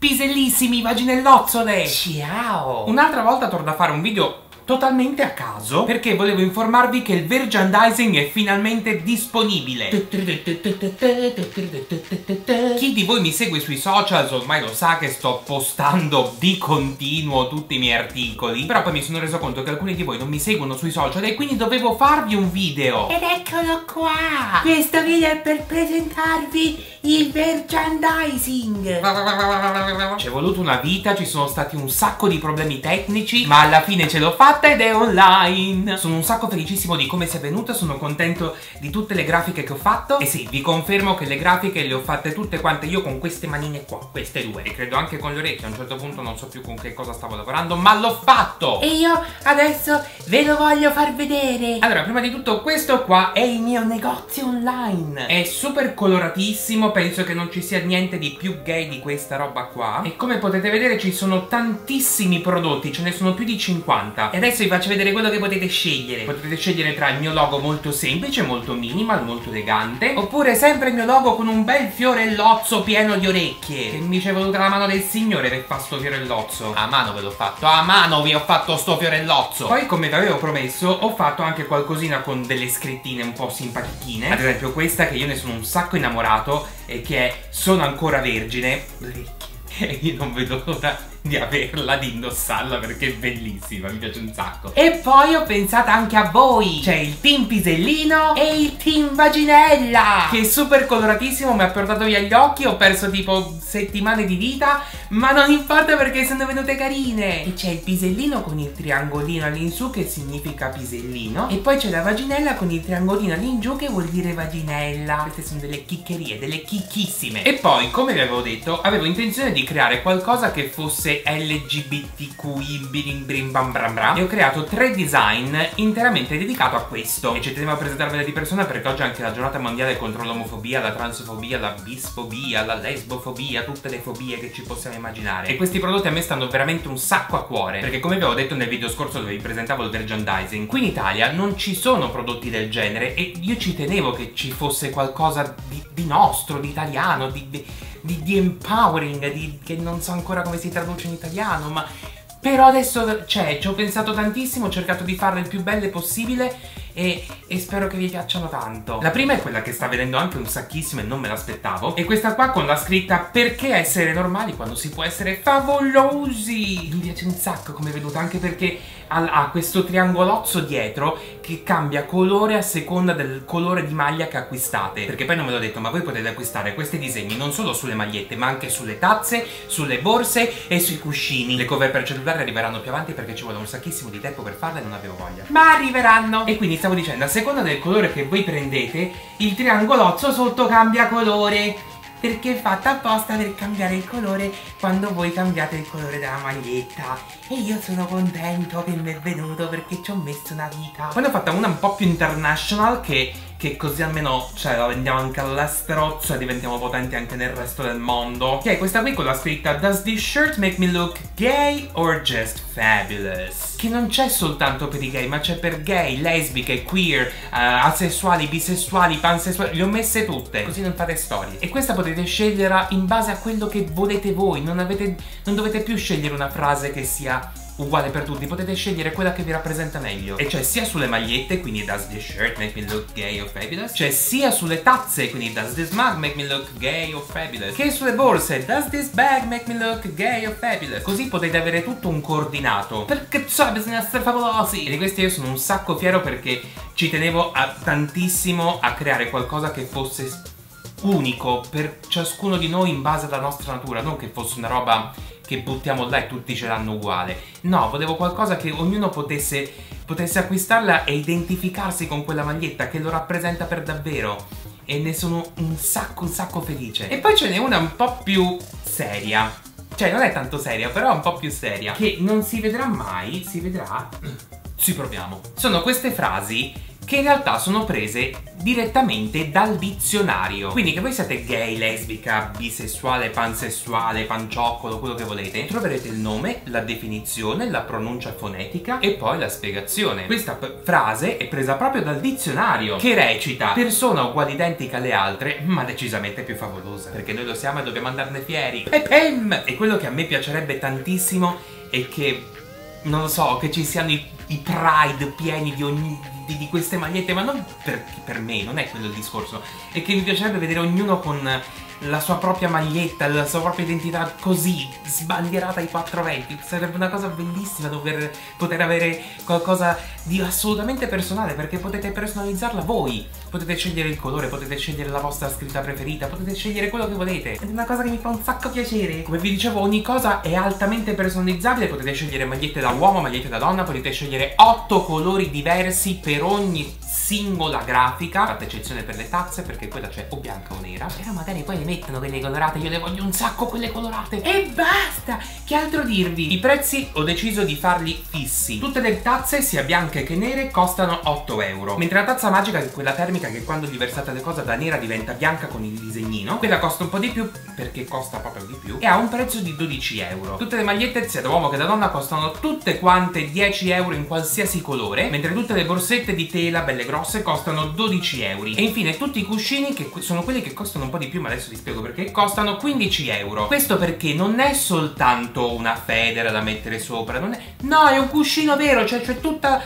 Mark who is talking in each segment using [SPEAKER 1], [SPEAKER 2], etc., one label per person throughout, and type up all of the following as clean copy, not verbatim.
[SPEAKER 1] Pisellissimi vaginellozzole!
[SPEAKER 2] Ciao!
[SPEAKER 1] Un'altra volta torno a fare un video totalmente a caso perché volevo informarvi che il merchandising è finalmente disponibile. Chi di voi mi segue sui social ormai lo sa che sto postando di continuo tutti i miei articoli, però poi mi sono reso conto che alcuni di voi non mi seguono sui social e quindi dovevo farvi un video.
[SPEAKER 2] Ed eccolo qua! Questo video è per presentarvi il merchandising!
[SPEAKER 1] Ci è voluto una vita, ci sono stati un sacco di problemi tecnici, ma alla fine ce l'ho fatta ed è online. Sono un sacco felicissimo di come sia venuta, sono contento di tutte le grafiche che ho fatto. E sì, vi confermo che le grafiche le ho fatte tutte quante io con queste manine qua, queste due. E credo anche con le orecchie, a un certo punto non so più con che cosa stavo lavorando, ma l'ho fatto!
[SPEAKER 2] E io adesso ve lo voglio far vedere.
[SPEAKER 1] Allora, prima di tutto, questo qua è il mio negozio online. È super coloratissimo, penso che non ci sia niente di più gay di questa roba qua. E come potete vedere ci sono tantissimi prodotti, ce ne sono più di 50. E adesso vi faccio vedere quello che potete scegliere. Potete scegliere tra il mio logo molto semplice, molto minimal, molto elegante, oppure sempre il mio logo con un bel fiorellozzo pieno di orecchie. Che mi ci è voluta la mano del signore per fare sto fiorellozzo. A mano ve l'ho fatto, a mano vi ho fatto sto fiorellozzo. Poi, come vi avevo promesso, ho fatto anche qualcosina con delle scrittine un po' simpatichine. Ad esempio questa, che io ne sono un sacco innamorato, e che è "Sono ancora vergine". E io non vedo l'ora di averla, di indossarla, perché è bellissima, mi piace un sacco. E poi ho pensato anche a voi. C'è il team pisellino e il team vaginella, che è super coloratissimo, mi ha portato via gli occhi, ho perso tipo settimane di vita, ma non importa perché sono venute carine. E c'è il pisellino con il triangolino all'insù che significa pisellino, e poi c'è la vaginella con il triangolino all'ingiù che vuol dire vaginella. Queste sono delle chiccherie, delle chicchissime. E poi, come vi avevo detto, avevo intenzione di creare qualcosa che fosse LGBTQI birim brim bam bram bram, e ho creato 3 design interamente dedicato a questo. E ci tenevo a presentarvele di persona perché oggi è anche la giornata mondiale contro l'omofobia, la transfobia, la bisfobia, la lesbofobia, tutte le fobie che ci possiamo immaginare. E questi prodotti a me stanno veramente un sacco a cuore, perché come vi avevo detto nel video scorso dove vi presentavo il merchandising, qui in Italia non ci sono prodotti del genere e io ci tenevo che ci fosse qualcosa di nostro, di italiano, di empowering, che non so ancora come si traduce in italiano, ma però adesso c'è, ci ho pensato tantissimo, ho cercato di farle il più belle possibile e spero che vi piacciono tanto. La prima è quella che sta vedendo anche un sacchissimo e non me l'aspettavo, e questa qua con la scritta "Perché essere normali quando si può essere favolosi". Mi piace un sacco come è venuta, anche perché ha questo triangolozzo dietro che cambia colore a seconda del colore di maglia che acquistate. Perché poi non me l'ho detto, ma voi potete acquistare questi disegni non solo sulle magliette, ma anche sulle tazze, sulle borse e sui cuscini. Le cover per cellulare arriveranno più avanti perché ci vuole un sacchissimo di tempo per farle e non avevo voglia, ma arriveranno. E quindi stavo dicendo, a seconda del colore che voi prendete, il triangolozzo sotto cambia colore, perché è fatta apposta per cambiare il colore quando voi cambiate il colore della maglietta. E io sono contento che mi è venuto perché ci ho messo una vita. Poi ne ho fatta una un po' più international che così almeno, cioè, la vendiamo anche all'estero, cioè diventiamo potenti anche nel resto del mondo. Che è questa qui con la scritta "Does this shirt make me look gay or just fabulous?" Che non c'è soltanto per i gay, ma c'è per gay, lesbiche, queer, asessuali, bisessuali, pansessuali. Le ho messe tutte, così non fate storie. E questa potete sceglierla in base a quello che volete voi. Non dovete più scegliere una frase che sia uguale per tutti, potete scegliere quella che vi rappresenta meglio. E c'è sia sulle magliette, quindi "Does this shirt make me look gay or fabulous?" C'è sia sulle tazze, quindi "Does this mug make me look gay or fabulous?" che sulle borse "Does this bag make me look gay or fabulous?" Così potete avere tutto un coordinato, perché cioè bisogna essere favolosi. E di questi io sono un sacco fiero perché ci tenevo tantissimo a creare qualcosa che fosse unico per ciascuno di noi in base alla nostra natura, non che fosse una roba che buttiamo là e tutti ce l'hanno uguale. No, volevo qualcosa che ognuno potesse acquistarla e identificarsi con quella maglietta che lo rappresenta per davvero. E ne sono un sacco felice. E poi ce n'è una un po' più seria. Cioè non è tanto seria, però è un po' più seria, che non si vedrà mai, si vedrà. Ci proviamo. Sono queste frasi che in realtà sono prese direttamente dal dizionario. Quindi che voi siate gay, lesbica, bisessuale, pansessuale, pancioccolo, quello che volete, troverete il nome, la definizione, la pronuncia fonetica e poi la spiegazione. Questa frase è presa proprio dal dizionario, che recita: persona uguale identica alle altre ma decisamente più favolosa, perché noi lo siamo e dobbiamo andarne fieri. E quello che a me piacerebbe tantissimo è che, non lo so, che ci siano i Pride pieni di queste magliette, ma non per me, non è quello il discorso, è che mi piacerebbe vedere ognuno con la sua propria maglietta, la sua propria identità così, sbandierata ai 420. Sarebbe una cosa bellissima poter avere qualcosa di assolutamente personale, perché potete personalizzarla voi. Potete scegliere il colore, potete scegliere la vostra scritta preferita, potete scegliere quello che volete. Ed è una cosa che mi fa un sacco piacere. Come vi dicevo, ogni cosa è altamente personalizzabile. Potete scegliere magliette da uomo, magliette da donna, potete scegliere 8 colori diversi per ogni singola grafica, fatta eccezione per le tazze, perché quella c'è o bianca o nera. Però magari poi le mettono quelle colorate, io le voglio un sacco quelle colorate. E basta! Che altro dirvi? I prezzi ho deciso di farli fissi. Tutte le tazze, sia bianche che nere, costano 8 euro. Mentre la tazza magica, che è quella termica che quando gli versate le cose da nera diventa bianca con il disegnino, quella costa un po' di più perché costa proprio di più e ha un prezzo di 12 euro. Tutte le magliette, sia da uomo che da donna, costano tutte quante 10 euro in qualsiasi colore, mentre tutte le borsette di tela belle grosse costano 12 euro. E infine tutti i cuscini, che sono quelli che costano un po' di più, ma adesso vi spiego perché, costano 15 euro. Questo perché non è soltanto una federa da mettere sopra, non è... no, è un cuscino vero, cioè c'è tutto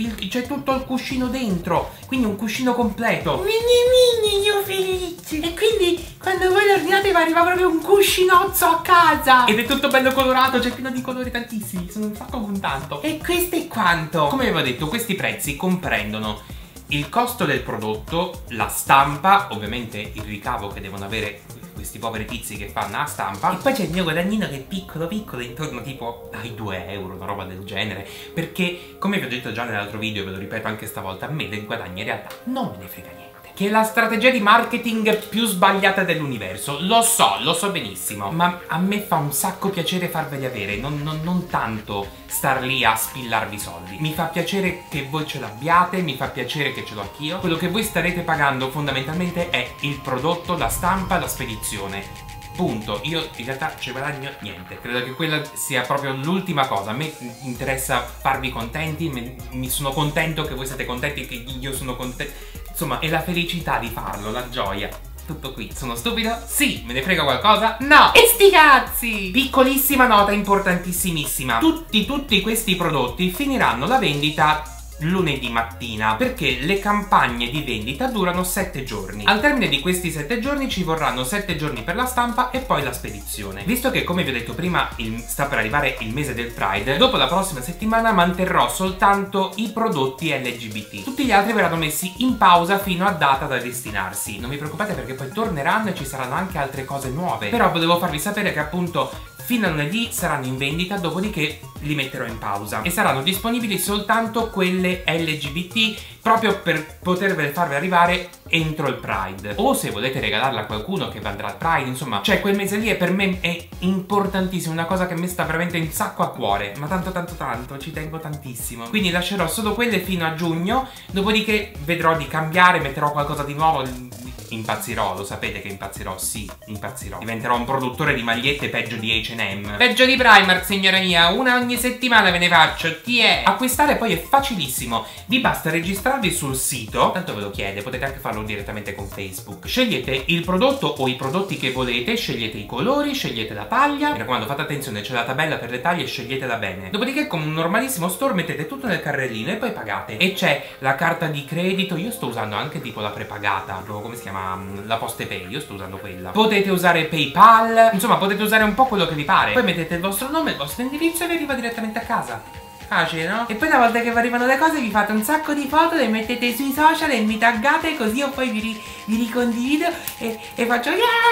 [SPEAKER 1] il cuscino dentro, quindi un cuscino completo.
[SPEAKER 2] Mini, io felice. E quindi quando voi lo ordinate vi arriva proprio un cuscinozzo a casa.
[SPEAKER 1] Ed è tutto bello colorato, c'è pieno di colori tantissimi, sono un sacco contento.
[SPEAKER 2] E questo è quanto?
[SPEAKER 1] Come avevo detto, questi prezzi comprendono il costo del prodotto, la stampa, ovviamente il ricavo che devono avere questi poveri tizi che fanno la stampa,
[SPEAKER 2] e poi c'è il mio guadagnino che è piccolo piccolo, intorno tipo ai 2 euro,
[SPEAKER 1] una roba del genere, perché come vi ho detto già nell'altro video, ve lo ripeto anche stavolta, a me del guadagno in realtà non me ne frega niente. Che è la strategia di marketing più sbagliata dell'universo, lo so benissimo, ma a me fa un sacco piacere farveli avere, non tanto star lì a spillarvi soldi. Mi fa piacere che voi ce l'abbiate, mi fa piacere che ce l'ho anch'io. Quello che voi starete pagando fondamentalmente è il prodotto, la stampa, la spedizione. Punto. Io in realtà ci guadagno niente. Credo che quella sia proprio l'ultima cosa. A me interessa farvi contenti, mi sono contento che voi siate contenti, che io sono contento. Insomma, è la felicità di farlo, la gioia. Tutto qui. Sono stupido? Sì. Me ne frega qualcosa? No.
[SPEAKER 2] E sti cazzi!
[SPEAKER 1] Piccolissima nota importantissimissima. Tutti questi prodotti finiranno la vendita lunedì mattina, perché le campagne di vendita durano 7 giorni. Al termine di questi 7 giorni ci vorranno 7 giorni per la stampa e poi la spedizione. Visto che, come vi ho detto prima, sta per arrivare il mese del Pride, dopo la prossima settimana manterrò soltanto i prodotti LGBT. Tutti gli altri verranno messi in pausa fino a data da destinarsi. Non vi preoccupate, perché poi torneranno e ci saranno anche altre cose nuove. Però volevo farvi sapere che appunto fino a lunedì saranno in vendita, dopodiché li metterò in pausa e saranno disponibili soltanto quelle LGBT, proprio per potervele farvi arrivare entro il Pride. O se volete regalarla a qualcuno che andrà al Pride, insomma, cioè quel mese lì per me è importantissimo, una cosa che mi sta veramente un sacco a cuore, ma tanto, ci tengo tantissimo. Quindi lascerò solo quelle fino a giugno, dopodiché vedrò di cambiare, metterò qualcosa di nuovo. Impazzirò, lo sapete che impazzirò, sì, impazzirò. Diventerò un produttore di magliette peggio di H&M. Peggio di Primark, signora mia, una ogni settimana ve ne faccio, ti è. Acquistare poi è facilissimo, vi basta registrarvi sul sito, tanto ve lo chiede, potete anche farlo direttamente con Facebook. Scegliete il prodotto o i prodotti che volete, scegliete i colori, scegliete la taglia. Mi raccomando, fate attenzione, c'è la tabella per le taglie, sceglietela bene. Dopodiché, come un normalissimo store, mettete tutto nel carrellino e poi pagate. E c'è la carta di credito, io sto usando anche tipo la prepagata, come si chiama? La PostePay, io sto usando quella. Potete usare PayPal, insomma potete usare un po' quello che vi pare. Poi mettete il vostro nome, il vostro indirizzo e vi arriva direttamente a casa. Facile, no? E poi una volta che vi arrivano le cose vi fate un sacco di foto, le mettete sui social e mi taggate, così io poi vi ricondivido e faccio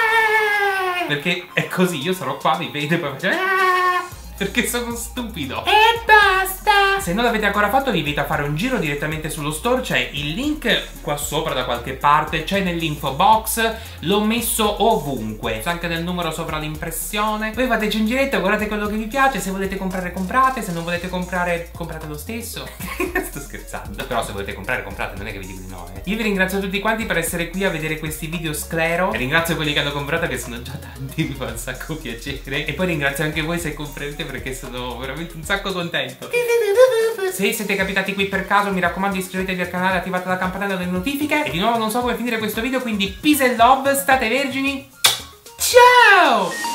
[SPEAKER 1] yeah! Perché è così, io sarò qua, vi vedo e poi faccio yeah! Perché sono stupido.
[SPEAKER 2] E basta!
[SPEAKER 1] Se non l'avete ancora fatto, vi invito a fare un giro direttamente sullo store. C'è il link qua sopra da qualche parte, c'è nell'info box, l'ho messo ovunque, c'è anche nel numero sopra l'impressione. Voi fateci un giretto, guardate quello che vi piace. Se volete comprare comprate, se non volete comprare comprate lo stesso. Sto scherzando. Però se volete comprare, comprate, non è che vi dico di no, Io vi ringrazio tutti quanti per essere qui a vedere questi video sclero. E ringrazio quelli che hanno comprato, che sono già tanti, mi fa un sacco piacere. E poi ringrazio anche voi se comprate, perché sono veramente un sacco contento. Se siete capitati qui per caso, mi raccomando iscrivetevi al canale, attivate la campanella delle notifiche. E di nuovo non so come finire questo video, quindi peace and love, state vergini. Ciao!